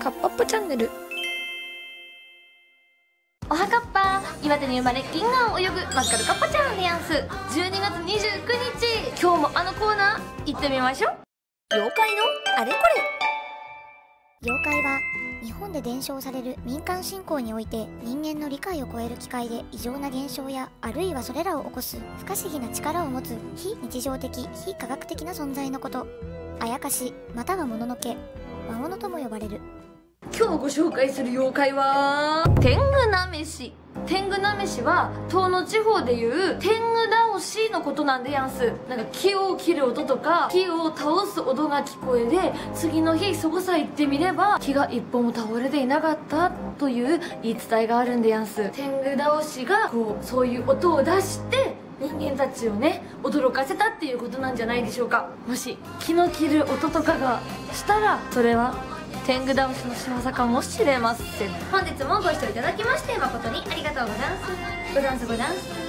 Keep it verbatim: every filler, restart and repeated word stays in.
カッパッパチャンネル。 おはかっぱ、岩手に生まれ銀河を泳ぐマッカルカッパちゃんでやんす。じゅうにがつにじゅうくにち、今日もあのコーナー行ってみましょう。 妖怪のあれこれ。 妖怪は日本で伝承される民間信仰において人間の理解を超える機会で異常な現象やあるいはそれらを起こす不可思議な力を持つ非日常的非科学的な存在のこと。あやかしまたはもののけ、魔物とも呼ばれる。 今日ご紹介する妖怪は天狗なめし。天狗なめしは東の地方でいう天狗倒しのことなんでやんす。なんか木を切る音とか木を倒す音が聞こえで、次の日そこさ行ってみれば木が一本も倒れていなかったという言い伝えがあるんでやんす。天狗倒しがこうそういう音を出して人間たちをね驚かせたっていうことなんじゃないでしょうか。もし木の切る音とかがしたらそれは天狗倒しの仕業かもしれません。本日もご視聴いただきまして誠にありがとうございます。ござんすござんす。